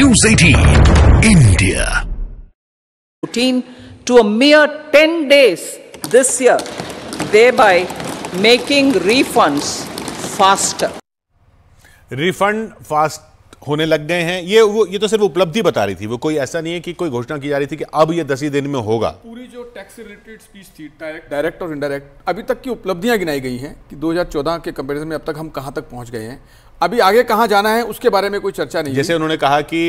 News 18 India. To a mere 10 days this year, thereby making refunds faster. Refund fast होने लग गए हैं। ये तो सिर्फ उपलब्धि बता रही थी, वो कोई ऐसा नहीं है कि कोई घोषणा की जा रही थी कि अब ये 10 ही दिन में होगा। पूरी जो टैक्स से रिलेटेड स्पीच थी, डायरेक्ट और इनडायरेक्ट, अभी तक की उपलब्धियां गिनाई गई हैं कि 2014 के कंपैरिजन में अब तक हम कहां तक पहुंच गए हैं। अभी आगे कहां जाना है उसके बारे में कोई चर्चा नहीं। जैसे उन्होंने कहा कि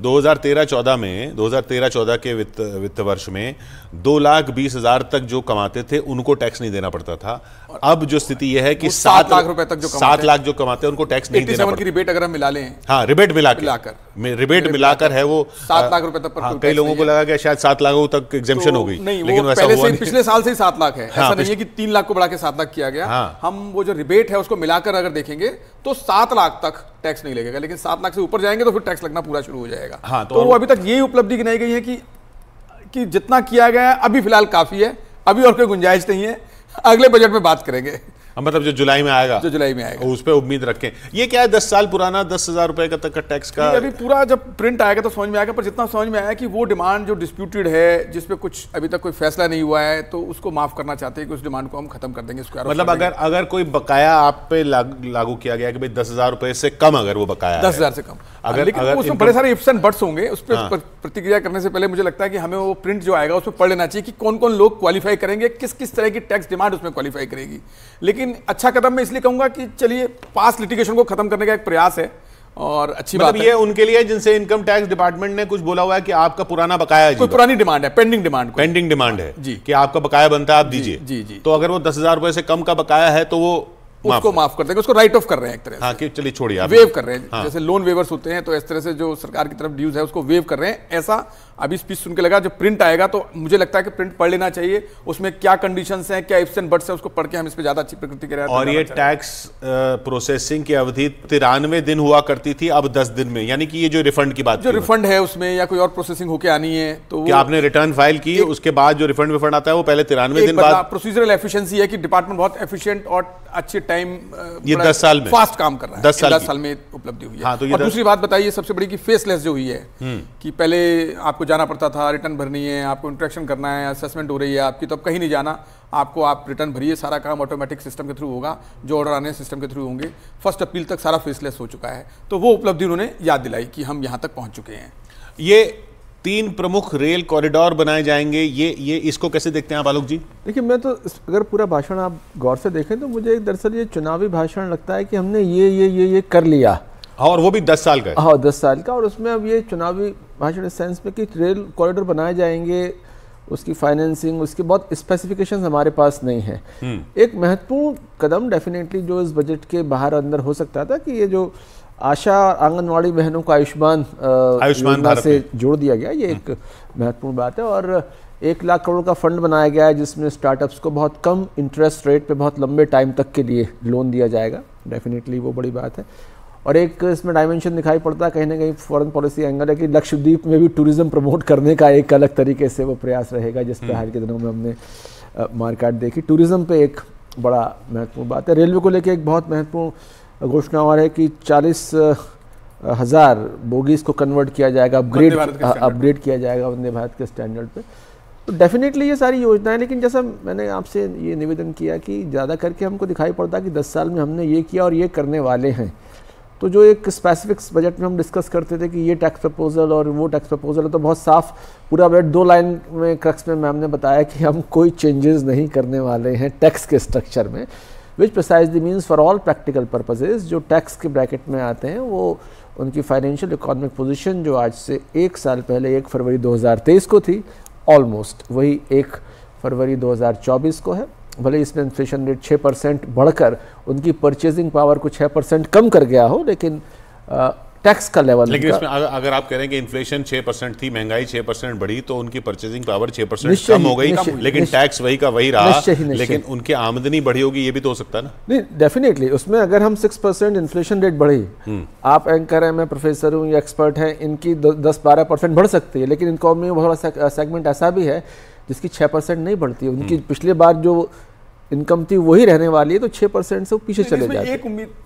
2013-14 के वित्त वर्ष में 2,20,000 तक जो कमाते थे उनको टैक्स नहीं देना पड़ता था। अब जो स्थिति यह है कि 7 लाख रुपए तक 7 लाख जो कमाते हैं उनको टैक्स नहीं देना पड़ता। की रिबेट अगर हम मिला लें, हाँ, रिबेट मिलाकर है वो 7 लाख रुपए तक। हाँ, कई लोगों को लगा कि शायद 7 लाख तक एग्जेम्पशन हो गई, लेकिन वैसा हुआ नहीं। पिछले साल से ही 7 लाख है, ऐसा नहीं है कि 3 लाख को बढ़ा के 7 लाख किया गया। हम वो जो रिबेट है उसको मिलाकर अगर देखेंगे तो 7 लाख तक टैक्स नहीं लगेगा, लेकिन 7 लाख से ऊपर जाएंगे तो फिर टैक्स लगना पूरा शुरू हो जाएगा। हाँ, तो वो अभी तक यही उपलब्धि गिनाई गई है कि जितना किया गया है अभी फिलहाल काफी है, अभी और कोई गुंजाइश नहीं है। अगले बजट में बात करेंगे, मतलब जो जुलाई में आएगा उस पर उम्मीद रखें। ये क्या है, 10 साल पुराना 10,000 रुपए का तक का टैक्स का अभी पूरा जब प्रिंट आएगा तो समझ में आएगा। पर जितना समझ में आया कि वो डिमांड जो डिस्प्यूटेड है, जिसपे कुछ अभी तक कोई फैसला नहीं हुआ है, तो उसको माफ करना चाहते हैं कि उस डिमांड को हम खत्म कर देंगे। मतलब अगर कोई बकाया आप पे लागू किया गया कि भाई 10,000 रुपए से कम अगर वो बकाया 10,000 से कम, लेकिन उसमें बड़े सारे इफ्स एंड बट्स होंगे। उस पर प्रतिक्रिया करने से पहले मुझे लगता है कि हमें वो प्रिंट जो आएगा उसमें पढ़ लेना चाहिए कि कौन कौन लोग क्वालिफाई करेंगे, किस किस तरह की टैक्स डिमांड उसमें क्वालिफाई करेगी। लेकिन अच्छा कदम इसलिए कहूंगा कि चलिए पास लिटिगेशन को खत्म करने का एक प्रयास है और अच्छी बात है। ये उनके लिए जिनसे इनकम टैक्स डिपार्टमेंट ने कुछ बोला हुआ है कि आपका पुराना बकाया है, कोई पुरानी डिमांड है, पेंडिंग डिमांड है जी, कि आपका बकाया बनता है आप दीजिए जी। तो अगर वो 10,000 रुपए से कम का बकाया है तो वो उसको माफ कर देंगे, उसको राइट ऑफ कर रहे हैं एक तरह से। हाँ, कि चलिए छोड़िए, वेव कर रहे हैं। हाँ। जैसे लोन वेवर्स होते हैं तो इस तरह से जो सरकार की तरफ ड्यूज है उसको वेव कर रहे हैं। ऐसा अभी स्पीच सुन के लगा। जब प्रिंट आएगा तो मुझे लगता है कि प्रिंट पढ़ लेना चाहिए, उसमें क्या कंडीशंस हैं, क्या इफ्स एंड बट्स हैं, उसको पढ़ के हम इस पे ज्यादा अच्छी प्रकृति के। और ये टैक्स प्रोसेसिंग की अवधि 93 दिन हुआ करती थी, अब 10 दिन में, यानी कि ये जो रिफंड की बात, जो रिफंड है उसमें या कोई और प्रोसेसिंग होके आनी है तो क्या आपने रिटर्न फाइल की, उसके बाद जो रिफंड आता है वो पहले 93 दिन बाद। प्रोसीजरल एफिशिएंसी है कि डिपार्टमेंट बहुत एफिशिएंट और अच्छे टाइम, ये 10 साल में फास्ट काम कर रहा है। 10 साल में उपलब्धि हुई है। हाँ, तो और दूसरी बात बताइए सबसे बड़ी की फेसलेस जो हुई है कि पहले आपको जाना पड़ता था, रिटर्न भरनी है, आपको इंट्रैक्शन करना है, असेसमेंट हो रही है आपकी, तो अब कहीं नहीं जाना आपको, आप रिटर्न भरिए, सारा काम ऑटोमेटिक सिस्टम के थ्रू होगा, जो ऑर्डर आने सिस्टम के थ्रू होंगे। 1 अप्रैल तक सारा फेसलेस हो चुका है, तो वो उपलब्धि उन्होंने याद दिलाई कि हम यहाँ तक पहुँच चुके हैं। ये 3 प्रमुख रेल कॉरिडोर बनाए जाएंगे, ये इसको कैसे देखते हैं आप आलोक जी? देखिए, मैं तो अगर पूरा भाषण आप गौर से देखें तो मुझे दरअसल ये चुनावी भाषण लगता है कि हमने ये कर लिया, और वो भी 10 साल का। हाँ, 10 साल का। और उसमें अब ये चुनावी भाषण इस सेंस में कि रेल कॉरिडोर बनाए जाएंगे, उसकी फाइनेंसिंग, उसकी बहुत स्पेसिफिकेशंस हमारे पास नहीं है। एक महत्वपूर्ण कदम डेफिनेटली जो इस बजट के बाहर अंदर हो सकता था कि ये जो आशा आंगनवाड़ी बहनों को आयुष्मान योजना से जोड़ दिया गया, ये एक महत्वपूर्ण बात है। और 1 लाख करोड़ का फंड बनाया गया है जिसमें स्टार्टअप्स को बहुत कम इंटरेस्ट रेट पे बहुत लंबे टाइम तक के लिए लोन दिया जाएगा। डेफिनेटली वो बड़ी बात है। और एक इसमें डायमेंशन दिखाई पड़ता है कहीं ना कहीं फॉरेन पॉलिसी एंगल है कि लक्षद्वीप में भी टूरिज्म प्रमोट करने का एक अलग तरीके से वो प्रयास रहेगा, जिस पर हाल के दिनों में हमने मार्केट देखी। टूरिज्म पे एक बड़ा महत्वपूर्ण बात है। रेलवे को लेकर एक बहुत महत्वपूर्ण घोषणा और है कि 40,000 बोगीज को कन्वर्ट किया जाएगा, अपग्रेड किया जाएगा वंदे भारत के स्टैंडर्ड पे। तो डेफिनेटली ये सारी योजनाएं, लेकिन जैसा मैंने आपसे ये निवेदन किया कि ज़्यादा करके हमको दिखाई पड़ता है कि 10 साल में हमने ये किया और ये करने वाले हैं। तो जो एक स्पेसिफिक्स बजट में हम डिस्कस करते थे कि ये टैक्स प्रपोजल और वो टैक्स प्रपोजल है, तो बहुत साफ पूरा बजट 2 लाइन में क्रक्स में मैम ने बताया कि हम कोई चेंजेस नहीं करने वाले हैं टैक्स के स्ट्रक्चर में, which precisely means for all practical purposes जो टैक्स के ब्रैकेट में आते हैं वो उनकी फाइनेंशियल इकोनॉमिक पोजीशन जो आज से 1 साल पहले 1 फरवरी 2023 को थी, ऑलमोस्ट वही 1 फरवरी 2024 को है। भले इसमें इन्फ्लेशन रेट 6% बढ़कर उनकी परचेजिंग पावर को 6% कम कर गया हो, लेकिन टैक्स का लेवल, लेकिन इसमें अगर आप कह रहे हैं कि इन्फ्लेशन 6% थी, महंगाई 6% बढ़ी, तो उनकी परचेजिंग पावर 6% कम हो गई, लेकिन टैक्स वही का वही रहा, लेकिन उनकी आमदनी बढ़ी होगी, ये भी तो हो सकता है ना? नहीं, डेफिनेटली उसमें अगर हम 6% इन्फ्लेशन रेट बढ़ी, आप एंकर हैं, मैं प्रोफेसर हूँ या एक्सपर्ट हैं, इनकी 10-12% बढ़ सकती है, लेकिन इकोनॉमी में बहुत बड़ा सेगमेंट ऐसा भी है जिसकी 6% नहीं बढ़ती है। उनकी पिछले बार जो इनकम थी वही रहने वाली है, तो 6% से वो पीछे चले जाते हैं। एक उम्मीद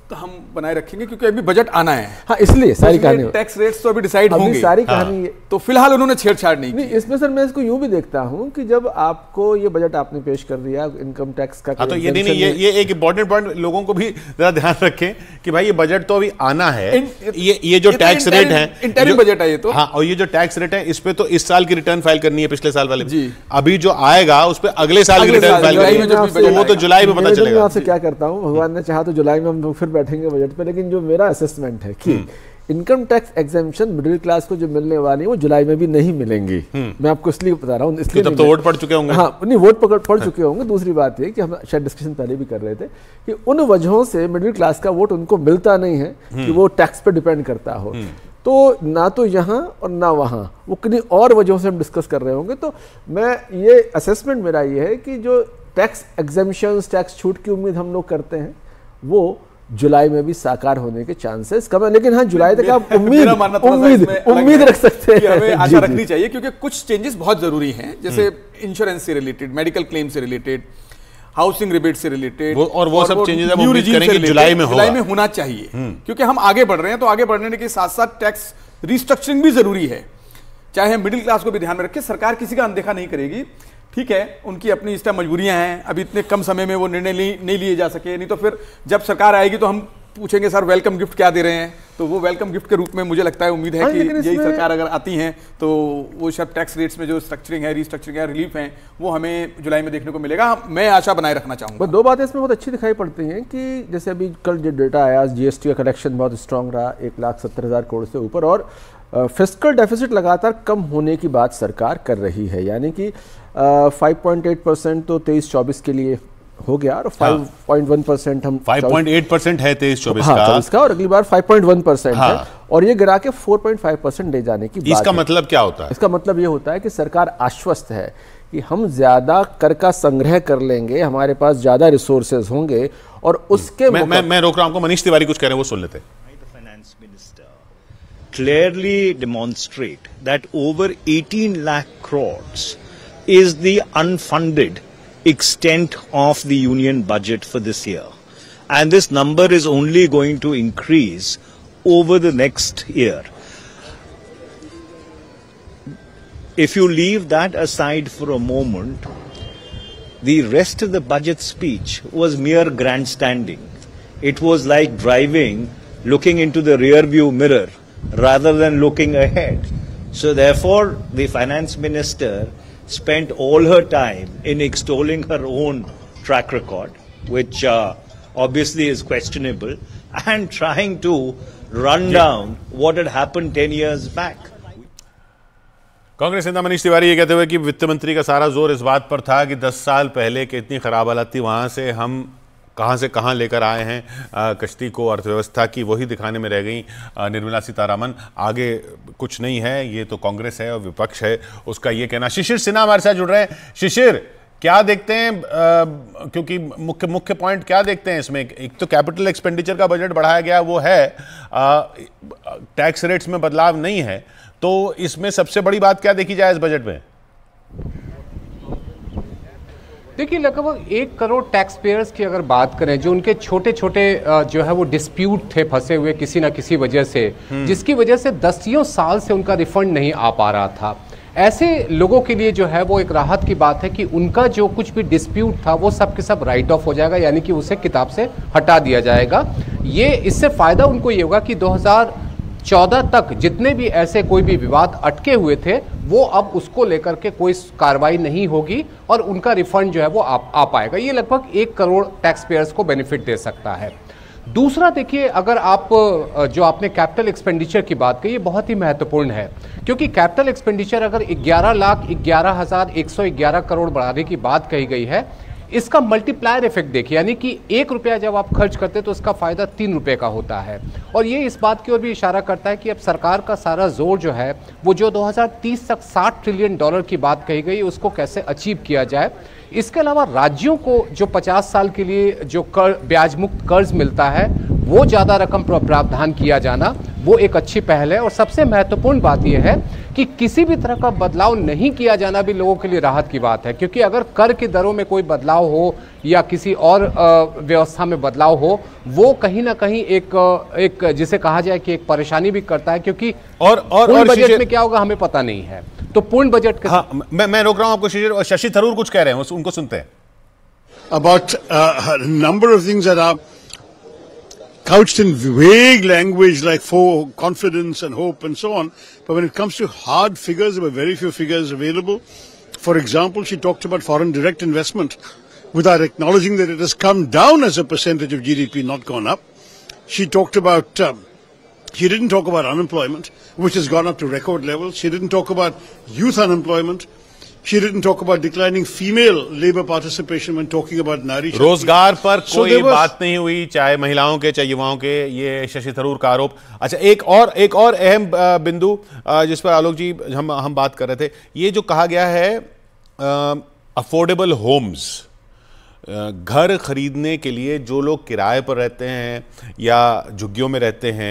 हम बनाए रखेंगे क्योंकि अभी बजट आना है। हाँ, इसलिए सारी कहानी टैक्स रेट्स तो अभी डिसाइड होंगे, सारी कहानी तो फिलहाल उन्होंने छेड़छाड़ नहीं की। इसमें सर मैं इसको यूं भी देखता हूं कि जब आपको ये बजट आपने पेश कर दिया इनकम टैक्स का, तो ये एक इंपॉर्टेंट पॉइंट लोगों को भी जरा ध्यान रखें कि भाई ये बजट तो अभी आना है, ये जो टैक्स रेट है, इंटरिम बजट है ये तो। हाँ, और ये जो टैक्स रेट है इस पे तो इस साल की रिटर्न फाइल करनी है, पिछले साल वाले जी। अभी जो आएगा उस पे अगले साल की रिटर्न फाइल करनी है, वो तो जुलाई में पता चलेगा। मैं आपसे क्या करता हूँ, भगवान ने चाहा तो जुलाई में हम लोग फिर बैठेंगे बजट पे, लेकिन जो मेरा असेसमेंट है कि income tax exemption middle class को जो मिलने वाली है वो जुलाई में भी नहीं मिलेंगी। मैं आपको इसलिए बता रहा हूँ, इसलिए तब तो वोट पड़ चुके होंगे। हाँ, नहीं, वोट पड़ चुके होंगे। दूसरी बात ये कि हम शायद डिस्कशन पहले भी कर रहे थे कि उन वजहों से मिडिल क्लास का वोट उनको मिलता नहीं है कि वो टैक्स पे डिपेंड करता हो, तो ना तो यहाँ और ना वहाँ, वो किन्हीं और वजहों से हम डिस्कस कर रहे होंगे। तो मैं ये असेसमेंट मेरा ये है कि जो टैक्स एग्जेम्पशंस, टैक्स छूट की उम्मीद हम लोग करते हैं वो जुलाई में भी साकार होने के चांसेस कम है, लेकिन हाँ, जुलाई तक आप उम्मीद रख सकते हैं, हमें आशा रखनी चाहिए, क्योंकि कुछ चेंजेस बहुत जरूरी हैं, जैसे इंश्योरेंस से रिलेटेड, मेडिकल क्लेम से रिलेटेड, हाउसिंग रिबेट से रिलेटेड, और वो सब चेंजेस हम उम्मीद करेंगे जुलाई में होना चाहिए, क्योंकि हम आगे बढ़ रहे हैं। तो आगे बढ़ने के साथ साथ टैक्स रिस्ट्रक्चरिंग भी जरूरी है, चाहे हम मिडिल क्लास को भी ध्यान में रखें। सरकार किसी का अनदेखा नहीं करेगी, ठीक है, उनकी अपनी इस टाइम मजबूरियां हैं, अभी इतने कम समय में वो निर्णय नहीं लिए जा सके, नहीं तो फिर जब सरकार आएगी तो हम पूछेंगे सर वेलकम गिफ्ट क्या दे रहे हैं, तो वो वेलकम गिफ्ट के रूप में मुझे लगता है, उम्मीद है कि यही सरकार अगर आती है तो वो सब टैक्स रेट्स में जो स्ट्रक्चरिंग है, रिस्ट्रक्चरिंग है, रिलीफ है, वो हमें जुलाई में देखने को मिलेगा। मैं आशा बनाए रखना चाहूँगा। दो बातें इसमें बहुत अच्छी दिखाई पड़ती हैं कि जैसे अभी कल जो डेटा आया, जीएसटी का कलेक्शन बहुत स्ट्रांग रहा, 1,70,000 करोड़ से ऊपर, और फिस्कल डेफिसिट लगातार कम होने की बात सरकार कर रही है, यानी कि 5.8% तो 23-24 के लिए हो गया, और 5.1% हम 5.8% है 23-24 का, और अगली बार 5.1% है, और ये गिरा के 4.5% ले जाने की बात। इसका मतलब क्या होता है? इसका मतलब ये होता है कि सरकार आश्वस्त है कि हम ज्यादा कर का संग्रह कर लेंगे, हमारे पास ज्यादा रिसोर्सेज होंगे, और उसके मैं रोक रहा हूं, मनीष तिवारी कुछ कह रहे हैं, वो सुन लेते हैं। Clearly demonstrate that over 18 lakh crores is the unfunded extent of the union budget for this year, and this number is only going to increase over the next year. If you leave that aside for a moment, the rest of the budget speech was mere grandstanding. It was like driving, looking into the rear view mirror rather than looking ahead. So therefore, the finance minister spent all her time in extolling her own track record, which obviously is questionable, and trying to run down what had happened 10 years back. Congress नेता मनीष तिवारी ये कहते हुए कि वित्त मंत्री का सारा जोर इस बात पर था कि 10 साल पहले की इतनी खराब हालत थी, वहां से हम कहाँ से कहाँ लेकर आए हैं कश्ती को, अर्थव्यवस्था की, वही दिखाने में रह गई निर्मला सीतारामन। आगे कुछ नहीं है, ये तो कांग्रेस है और विपक्ष है उसका ये कहना। शिशिर सिन्हा हमारे साथ जुड़ रहे हैं। शिशिर, क्या देखते हैं, क्योंकि मुख्य पॉइंट क्या देखते हैं इसमें? एक तो कैपिटल एक्सपेंडिचर का बजट बढ़ाया गया, वो है, टैक्स रेट्स में बदलाव नहीं है, तो इसमें सबसे बड़ी बात क्या देखी जाए इस बजट में? देखिए, लगभग 1 करोड़ टैक्स पेयर्स की अगर बात करें, जो उनके छोटे छोटे जो है वो डिस्प्यूट थे फंसे हुए किसी ना किसी वजह से, जिसकी वजह से 10 साल से उनका रिफंड नहीं आ पा रहा था, ऐसे लोगों के लिए जो है वो एक राहत की बात है कि उनका जो कुछ भी डिस्प्यूट था वो सब के सब राइट ऑफ हो जाएगा, यानी कि उसे किताब से हटा दिया जाएगा। ये इससे फ़ायदा उनको ये होगा कि 2014 तक जितने भी ऐसे कोई भी विवाद अटके हुए थे, वो अब उसको लेकर के कोई कार्रवाई नहीं होगी और उनका रिफंड जो है वो आ पाएगा। ये लगभग 1 करोड़ टैक्स पेयर्स को बेनिफिट दे सकता है। दूसरा, देखिए, अगर आप जो आपने कैपिटल एक्सपेंडिचर की बात की, ये बहुत ही महत्वपूर्ण है, क्योंकि कैपिटल एक्सपेंडिचर अगर 11,11,111 करोड़ बढ़ाने की बात कही गई है, इसका मल्टीप्लायर इफेक्ट देखिए, यानी कि 1 रुपया जब आप खर्च करते तो उसका फायदा 3 रुपये का होता है। और ये इस बात की ओर भी इशारा करता है कि अब सरकार का सारा जोर जो है वो जो 2030 तक $60 ट्रिलियन की बात कही गई, उसको कैसे अचीव किया जाए। इसके अलावा राज्यों को जो 50 साल के लिए जो ब्याज मुक्त कर्ज मिलता है, वो ज़्यादा रकम प्रावधान किया जाना वो एक अच्छी पहल है। और सबसे महत्वपूर्ण बात यह है कि किसी भी तरह का बदलाव नहीं किया जाना भी लोगों के लिए राहत की बात है, क्योंकि अगर कर की दरों में कोई बदलाव हो या किसी और व्यवस्था में बदलाव हो, वो कहीं ना कहीं एक जिसे कहा जाए कि एक परेशानी भी करता है, क्योंकि और बजट में क्या होगा हमें पता नहीं है। तो पूर्ण बजट के मैं रोक रहा हूं आपको शिशिर, और शशि थरूर कुछ कह रहे हैं, उनको सुनते हैं। About a number of things that are couched in vague language like for confidence and hope and so on. But when it comes to hard figures, there were very few figures available. For example, she talked about foreign direct investment without acknowledging that it has come down as a percentage of GDP, not gone up. She talked about, she didn't talk about unemployment, which has gone up to record levels. She didn't talk about youth unemployment. She didn't talk about declining female labor participation when talking about Nari Shakti. रोजगार पर कोई बात नहीं हुई, चाहे महिलाओं के चाहे युवाओं के, ये शशि थरूर का आरोप। अच्छा, एक और अहम बिंदु जिस पर आलोक जी हम बात कर रहे थे, ये जो कहा गया है अफोर्डेबल होम्स, घर खरीदने के लिए जो लोग किराए पर रहते हैं या झुग्गियों में रहते हैं,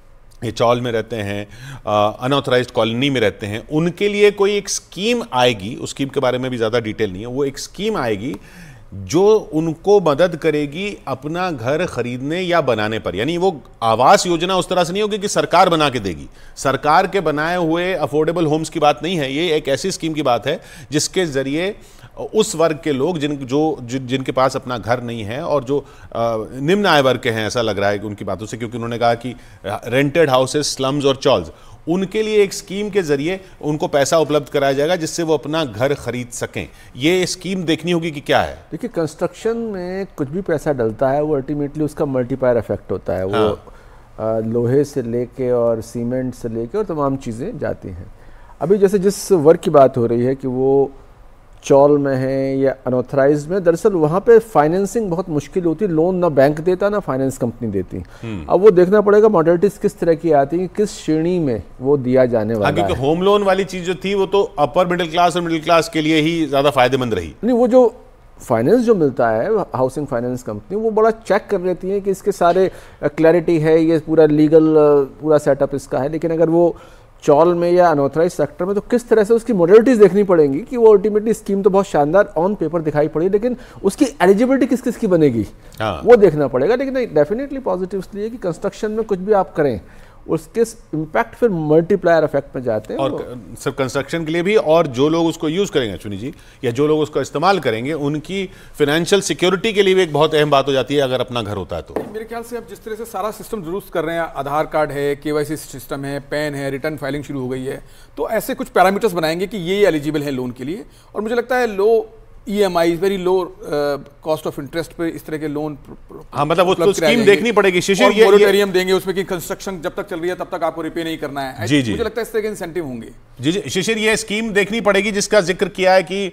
ये चौल में रहते हैं, अनऑथराइज्ड कॉलोनी में रहते हैं, उनके लिए कोई एक स्कीम आएगी, उस स्कीम के बारे में भी ज़्यादा डिटेल नहीं है, वो एक स्कीम आएगी जो उनको मदद करेगी अपना घर खरीदने या बनाने पर। यानी वो आवास योजना उस तरह से नहीं होगी कि सरकार बना के देगी, सरकार के बनाए हुए अफोर्डेबल होम्स की बात नहीं है, ये एक ऐसी स्कीम की बात है जिसके ज़रिए उस वर्ग के लोग जिनके पास अपना घर नहीं है और जो निम्न आय वर्ग के हैं, ऐसा लग रहा है कि उनकी बातों से, क्योंकि उन्होंने कहा कि रेंटेड हाउसेस, स्लम्स और चॉल्स, उनके लिए एक स्कीम के जरिए उनको पैसा उपलब्ध कराया जाएगा जिससे वो अपना घर खरीद सकें। ये स्कीम देखनी होगी कि क्या है। देखिए, कंस्ट्रक्शन में कुछ भी पैसा डलता है वो अल्टीमेटली उसका मल्टीप्लायर इफेक्ट होता है। हाँ। वो लोहे से लेके और सीमेंट से लेके और तमाम चीज़ें जाती हैं। अभी जैसे जिस वर्ग की बात हो रही है कि वो चौल में है या अनऑथराइज्ड में, दरअसल वहाँ पे फाइनेंसिंग बहुत मुश्किल होती है, लोन ना बैंक देता ना फाइनेंस कंपनी देती। अब वो देखना पड़ेगा मॉडलिटीज किस तरह की आती है, किस श्रेणी में वो दिया जाने वाला है। क्योंकि होम लोन वाली चीज जो थी वो तो अपर मिडिल क्लास और मिडिल क्लास के लिए ही ज्यादा फायदेमंद रही। नहीं, वो जो फाइनेंस जो मिलता है हाउसिंग फाइनेंस कंपनी, वो बड़ा चेक कर लेती है कि इसके सारे क्लैरिटी है, ये पूरा लीगल पूरा सेटअप इसका है। लेकिन अगर वो चौल में या अनऑथराइज सेक्टर में, तो किस तरह से उसकी मॉडलिटीज देखनी पड़ेंगी कि वो अल्टीमेटली स्कीम तो बहुत शानदार ऑन पेपर दिखाई पड़ी, लेकिन उसकी एलिजिबिलिटी किस किस की बनेगी। हाँ। वो देखना पड़ेगा। लेकिन डेफिनेटली पॉजिटिव इसलिए कि कंस्ट्रक्शन में कुछ भी आप करें उसके इम्पैक्ट फिर मल्टीप्लायर इफेक्ट में जाते हैं। और सिर्फ कंस्ट्रक्शन के लिए भी, और जो लोग उसको यूज करेंगे चुनी जी, या जो लोग उसको इस्तेमाल करेंगे, उनकी फाइनेंशियल सिक्योरिटी के लिए भी एक बहुत अहम बात हो जाती है अगर अपना घर होता है तो। मेरे ख्याल से अब जिस तरह से सारा सिस्टम दुरुस्त कर रहे हैं, आधार कार्ड है, केवाईसी सिस्टम है, पैन है, रिटर्न फाइलिंग शुरू हो गई है, तो ऐसे कुछ पैरामीटर्स बनाएंगे कि ये एलिजिबल है लोन के लिए। और मुझे लगता है low EMI, very low cost of interest पे इस तरह के लोन। हाँ, मतलब वो तो स्कीम देखनी पड़ेगी। शिशिर, ये मोरेटोरियम देंगे उसमें कि कंस्ट्रक्शन जब तक चल रही है तब तक आपको रिपे नहीं करना है। जी जी, मुझे लगता है इस तरह के इंसेंटिव होंगे। जी जी शिशिर, ये स्कीम देखनी पड़ेगी जिसका जिक्र किया है कि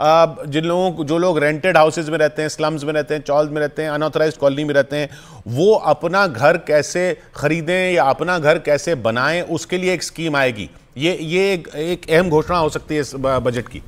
जो लोग रेंटेड हाउसेज में रहते हैं, स्लम्स में रहते हैं, चॉल्स में रहते हैं, अनऑथराइज्ड कॉलोनी में रहते हैं, वो अपना घर कैसे खरीदें या अपना घर कैसे बनाएं, उसके लिए एक स्कीम आएगी। ये एक अहम घोषणा हो सकती है इस बजट की।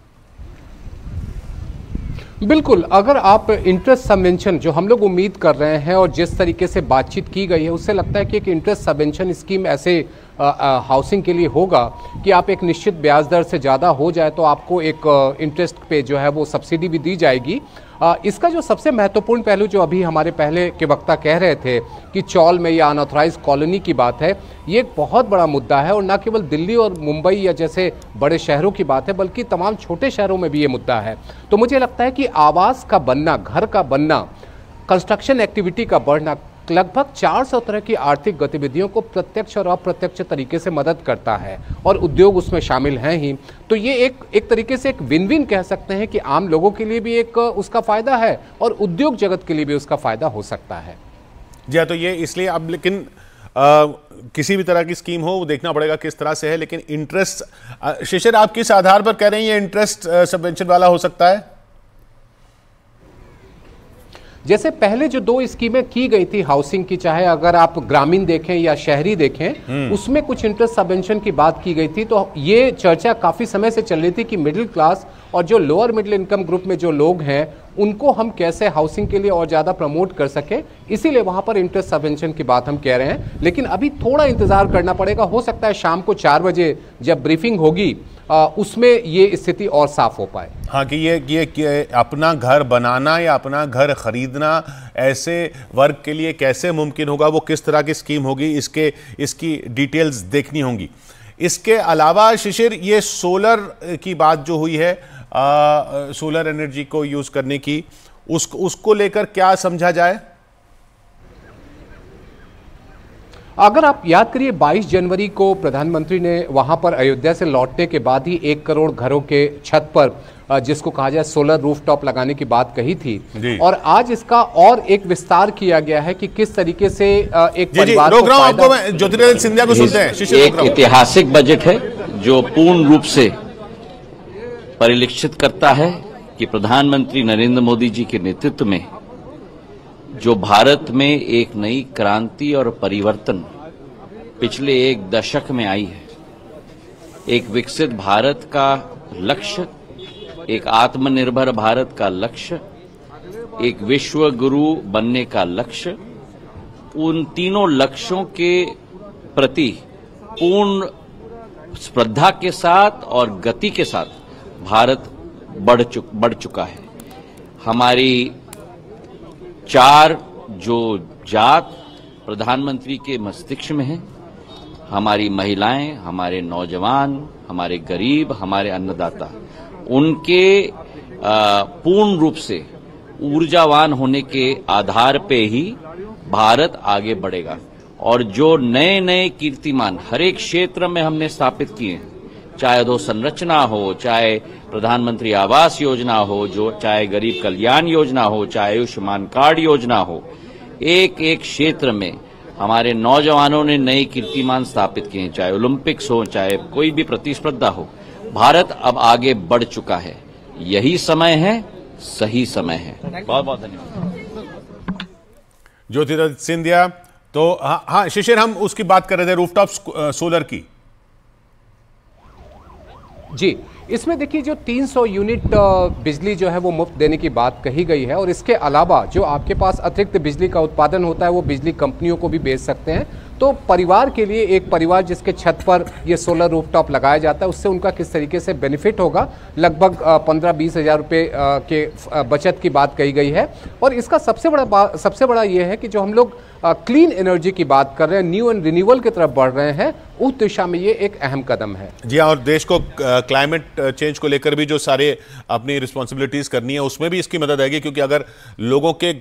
बिल्कुल, अगर आप इंटरेस्ट सबवेंशन जो हम लोग उम्मीद कर रहे हैं और जिस तरीके से बातचीत की गई है, उससे लगता है कि एक इंटरेस्ट सबवेंशन स्कीम ऐसे हाउसिंग के लिए होगा कि आप एक निश्चित ब्याज दर से ज़्यादा हो जाए तो आपको एक इंटरेस्ट पे जो है वो सब्सिडी भी दी जाएगी। इसका जो सबसे महत्वपूर्ण पहलू जो अभी हमारे पहले के वक्ता कह रहे थे कि चौल में या अनऑथराइज कॉलोनी की बात है, ये एक बहुत बड़ा मुद्दा है और न केवल दिल्ली और मुंबई या जैसे बड़े शहरों की बात है बल्कि तमाम छोटे शहरों में भी ये मुद्दा है। तो मुझे लगता है कि आवास का बनना, घर का बनना, कंस्ट्रक्शन एक्टिविटी का बढ़ना लगभग 400 तरह की आर्थिक गतिविधियों को प्रत्यक्ष और अप्रत्यक्ष तरीके से मदद करता है और उद्योग उसमें शामिल हैं ही। तो ये एक तरीके से एक विन विन कह सकते हैं कि आम लोगों के लिए भी एक उसका फायदा है और उद्योग जगत के लिए भी उसका फायदा हो सकता है। जी हाँ, तो ये इसलिए अब लेकिन किसी भी तरह की स्कीम हो वो देखना पड़ेगा किस तरह से है। लेकिन इंटरेस्ट, शिशिर, आप किस आधार पर कह रहे हैं ये इंटरेस्ट सबवेंशन वाला हो सकता है? जैसे पहले जो 2 स्कीमें की गई थी हाउसिंग की, चाहे अगर आप ग्रामीण देखें या शहरी देखें, उसमें कुछ इंटरेस्ट सबवेंशन की बात की गई थी। तो ये चर्चा काफी समय से चल रही थी कि मिडिल क्लास और जो लोअर मिडिल इनकम ग्रुप में जो लोग हैं उनको हम कैसे हाउसिंग के लिए और ज़्यादा प्रमोट कर सके, इसीलिए वहाँ पर इंटरेस्ट सबवेंशन की बात हम कह रहे हैं। लेकिन अभी थोड़ा इंतज़ार करना पड़ेगा, हो सकता है शाम को 4 बजे जब ब्रीफिंग होगी उसमें ये स्थिति और साफ हो पाए। हाँ, कि ये अपना घर बनाना या अपना घर खरीदना ऐसे वर्ग के लिए कैसे मुमकिन होगा, वो किस तरह की स्कीम होगी, इसकी डिटेल्स देखनी होंगी। इसके अलावा शिशिर, ये सोलर की बात जो हुई है, सोलर एनर्जी को यूज करने की, उसको लेकर क्या समझा जाए? अगर आप याद करिए 22 जनवरी को प्रधानमंत्री ने वहां पर अयोध्या से लौटने के बाद ही 1 करोड़ घरों के छत पर जिसको कहा जाए सोलर रूफटॉप लगाने की बात कही थी, और आज इसका और एक विस्तार किया गया है कि किस तरीके से एक परिवार को आपको मैं ज्योतिरादित्य सिंधिया को सुनते हैं। एक ऐतिहासिक बजट है जो पूर्ण रूप से परिलक्षित करता है कि प्रधानमंत्री नरेंद्र मोदी जी के नेतृत्व में जो भारत में एक नई क्रांति और परिवर्तन पिछले 1 दशक में आई है, एक विकसित भारत का लक्ष्य, एक आत्मनिर्भर भारत का लक्ष्य, एक विश्व गुरु बनने का लक्ष्य, उन तीनों लक्ष्यों के प्रति पूर्ण श्रद्धा के साथ और गति के साथ भारत बढ़ चुका है। हमारी 4 जो जात प्रधानमंत्री के मस्तिष्क में है, हमारी महिलाएं, हमारे नौजवान, हमारे गरीब, हमारे अन्नदाता, उनके पूर्ण रूप से ऊर्जावान होने के आधार पे ही भारत आगे बढ़ेगा। और जो नए नए कीर्तिमान हर एक क्षेत्र में हमने स्थापित किए हैं, चाहे अधोसंरचना हो, चाहे प्रधानमंत्री आवास योजना हो, जो चाहे गरीब कल्याण योजना हो, चाहे आयुष्मान कार्ड योजना हो, एक एक क्षेत्र में हमारे नौजवानों ने नए कीर्तिमान स्थापित किए हैं, चाहे ओलंपिक्स हो, चाहे कोई भी प्रतिस्पर्धा हो। भारत अब आगे बढ़ चुका है, यही समय है, सही समय है। बहुत बहुत धन्यवाद। ज्योतिरादित्य सिंधिया। तो हाँ शिशिर, हम उसकी बात कर रहे थे रूफटॉप सोलर की। जी, इसमें देखिए जो 300 यूनिट बिजली जो है वो मुफ्त देने की बात कही गई है, और इसके अलावा जो आपके पास अतिरिक्त बिजली का उत्पादन होता है वो बिजली कंपनियों को भी बेच सकते हैं। तो परिवार के लिए, एक परिवार जिसके छत पर ये सोलर रूफटॉप लगाया जाता है, उससे उनका किस तरीके से बेनिफिट होगा, लगभग 15-20 हज़ार रुपये के बचत की बात कही गई है। और इसका सबसे बड़ा ये है कि जो हम लोग क्लीन एनर्जी की बात कर रहे हैं, न्यू एंड रिन्यूअल की तरफ बढ़ रहे हैं, उस दिशा में ये एक अहम कदम है। जी हाँ, और देश को क्लाइमेट चेंज को लेकर भी जो सारे अपनी रिस्पॉन्सिबिलिटीज करनी है, उसमें भी इसकी मदद आएगी। क्योंकि अगर लोगों के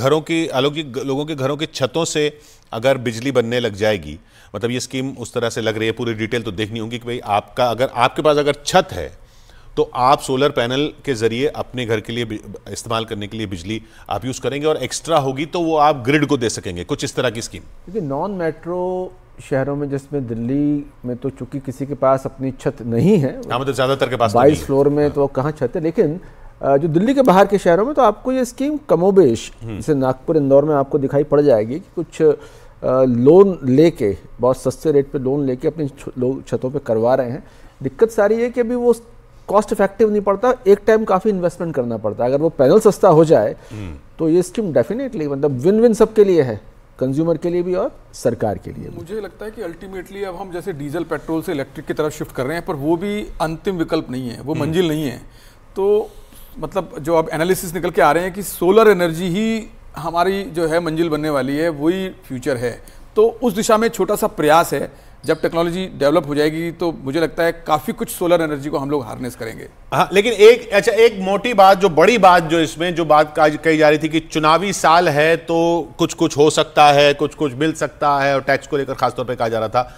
घरों की छतों से अगर बिजली बनने लग जाएगी, मतलब ये स्कीम उस तरह से लग रही है, पूरी डिटेल तो देखनी होगी कि भाई आपके पास अगर छत है तो आप सोलर पैनल के जरिए अपने घर के लिए इस्तेमाल करने के लिए बिजली आप यूज करेंगे, और एक्स्ट्रा होगी तो वो आप ग्रिड को दे सकेंगे, कुछ इस तरह की स्कीम। क्योंकि नॉन मेट्रो शहरों में, जिसमें दिल्ली में तो चूंकि किसी के पास अपनी छत नहीं है, मतलब ज्यादातर के पास 22 फ्लोर में तो कहाँ छत है, लेकिन जो दिल्ली के बाहर के शहरों में तो आपको ये स्कीम कमोबेश, जैसे नागपुर, इंदौर में आपको दिखाई पड़ जाएगी कि कुछ लोन लेके, बहुत सस्ते रेट पे लोन लेके अपनी लोग छतों पे करवा रहे हैं। दिक्कत सारी है कि अभी वो कॉस्ट इफेक्टिव नहीं पड़ता, एक टाइम काफ़ी इन्वेस्टमेंट करना पड़ता है। अगर वो पैनल सस्ता हो जाए तो ये स्कीम डेफिनेटली मतलब विन विन सबके लिए है, कंज्यूमर के लिए भी और सरकार के लिए भी। मुझे लगता है कि अल्टीमेटली अब हम जैसे डीजल पेट्रोल से इलेक्ट्रिक की तरफ शिफ्ट कर रहे हैं, पर वो भी अंतिम विकल्प नहीं है, वो मंजिल नहीं है। तो मतलब जो अब एनालिसिस निकल के आ रहे हैं कि सोलर एनर्जी ही हमारी जो है मंजिल बनने वाली है, वही फ्यूचर है। तो उस दिशा में छोटा सा प्रयास है। जब टेक्नोलॉजी डेवलप हो जाएगी तो मुझे लगता है काफी कुछ सोलर एनर्जी को हम लोग हार्नेस करेंगे। हाँ, लेकिन एक मोटी बात, जो बड़ी बात जो इसमें जो बात कही जा रही थी कि चुनावी साल है तो कुछ हो सकता है, कुछ मिल सकता है, और टैक्स को लेकर खासतौर पर कहा जा रहा था,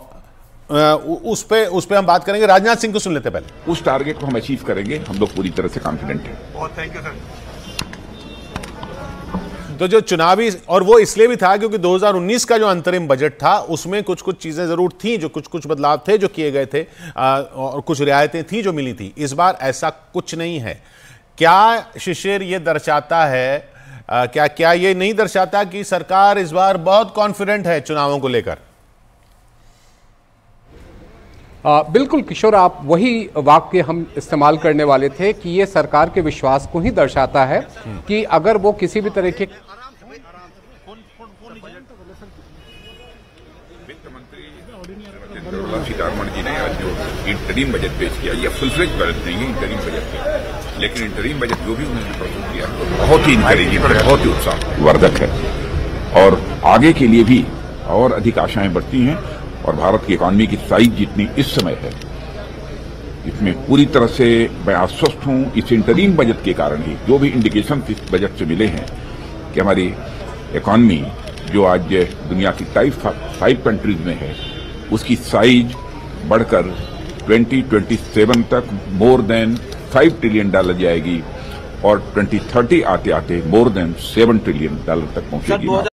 और उस पे हम बात करेंगे। राजनाथ सिंह को सुन लेते पहले। उस टारगेट को हम अचीव करेंगे, हम लोग पूरी तरह से कॉन्फिडेंट हैं। बहुत थैंक यू सर। तो जो चुनावी, और वो इसलिए भी था क्योंकि 2019 का जो अंतरिम बजट था उसमें कुछ चीजें जरूर थी, जो कुछ बदलाव थे जो किए गए थे, और कुछ रियायतें थी जो मिली थी। इस बार ऐसा कुछ नहीं है। क्या शिशिर ये दर्शाता है, क्या ये नहीं दर्शाता कि सरकार इस बार बहुत कॉन्फिडेंट है चुनावों को लेकर? बिल्कुल किशोर, आप वही वाक्य हम इस्तेमाल करने वाले थे कि ये सरकार के विश्वास को ही दर्शाता है कि अगर वो किसी भी तरह के निर्मला सीतारमण जी ने आज जो इंटरिम बजट पेश किया, ये फुल फ्लेज बजट नहीं है, इंटरिम बजट है, लेकिन इंटरिम बजट जो भी उन्होंने प्रस्तुत किया तो बहुत ही इंकरेजिंग है, बहुत ही उत्साहवर्धक है और आगे के लिए भी और अधिक आशाएं बढ़ती हैं। और भारत की इकॉनमी की साइज जितनी इस समय है, इसमें पूरी तरह से मैं आश्वस्त हूं इस इंटरिम बजट के कारण ही, जो भी इंडिकेशन इस बजट से मिले हैं कि हमारी इकॉनमी जो आज दुनिया की टाइप 5 कंट्रीज में है, उसकी साइज बढ़कर 2027 तक मोर देन $5 ट्रिलियन जाएगी और 2030 आते आते मोर देन $7 ट्रिलियन तक पहुंचेगी।